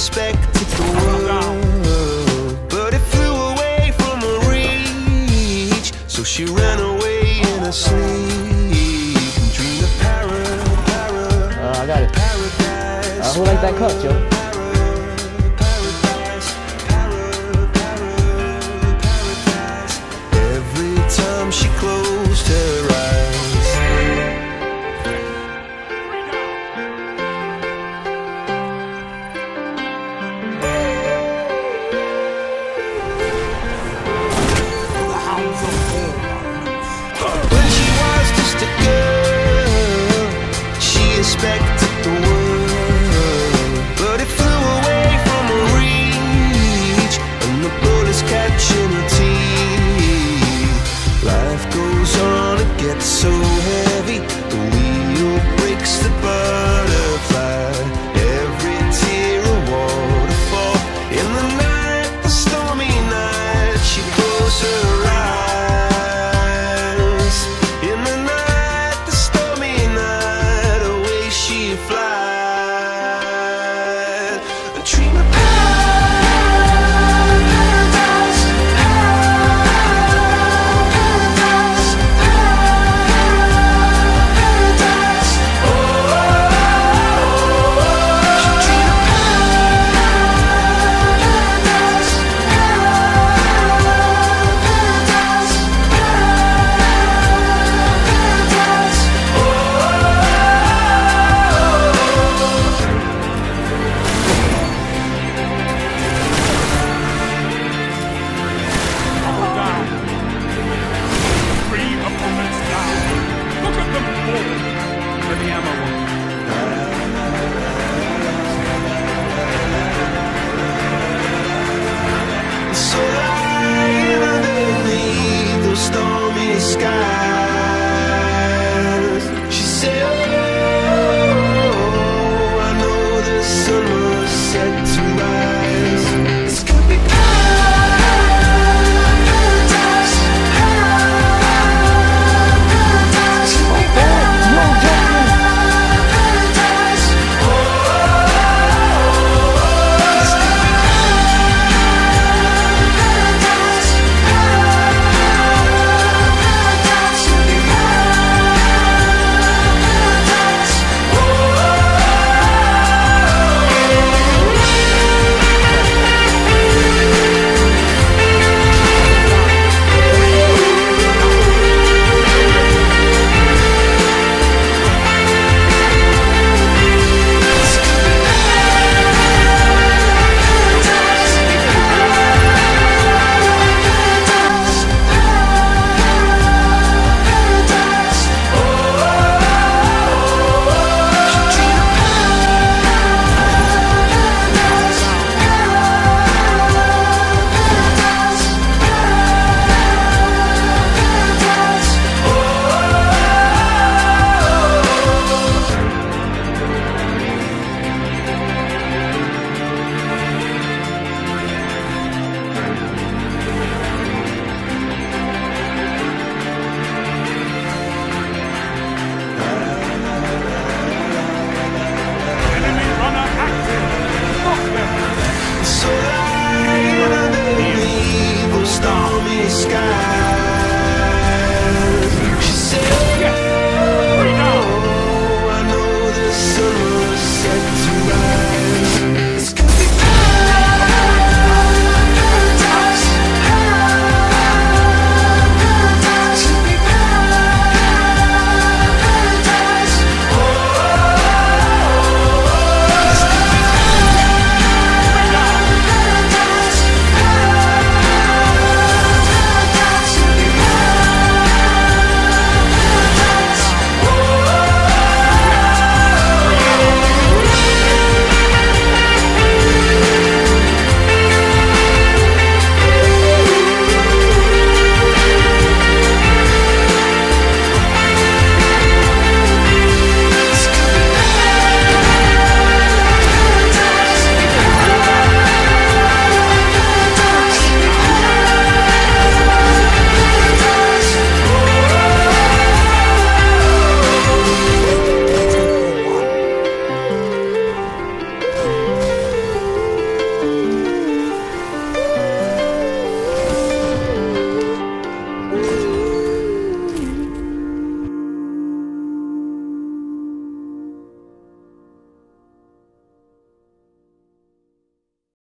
expected the world, but it flew away from her reach. So she ran away in her sleep and dreamed of I got it. paradise. Who likes that cut, yo? Every time she closed her eyes. When she was just a girl, she expected the world, but it flew away from her reach, and the bullets catching her teeth. Life goes on, it gets so heavy, the wheel breaks the butterfly. Every tear a waterfall. In the night, the stormy night, she closed her eyes. In the night, the stormy night, away she flies. A dream of paradise, paradise, paradise. Oh, she dreamed of paradise, paradise, paradise. Three opponents down. Look at them fall. For the ammo. So lying underneath those stormy skies, she said, oh, I know the sun was set to rise. This could be paradise, paradise, paradise. Oh, this could be Enemy runner active. Stop them. so lying underneath those stormy skies.